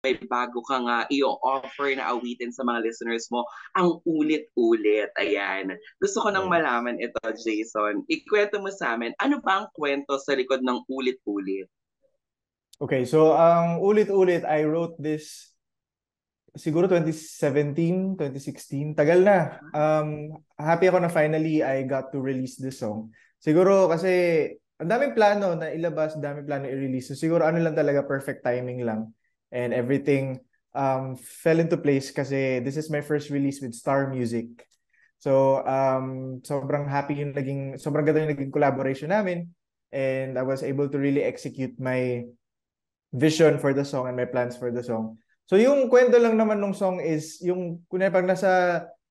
may bago ka nga i-offer na awitin sa mga listeners mo, ang ulit-ulit. Ayan. Gusto ko nang Yes. malaman ito, Jason. Ikwento mo sa amin, ano ba ang kwento sa likod ng ulit-ulit? Okay, so ang ulit-ulit, I wrote this siguro 2017, 2016. Tagal na. Happy ako na finally I got to release this song. Siguro kasi ang daming plano na ilabas, ang daming plano i-release. So siguro ano lang talaga, perfect timing lang. And everything fell into place kasi this is my first release with Star Music. So sobrang happy yung naging, sobrang ganda yung naging collaboration namin. And I was able to really execute my vision for the song and my plans for the song. So yung kwento lang naman ng song is yung kunya pag nasa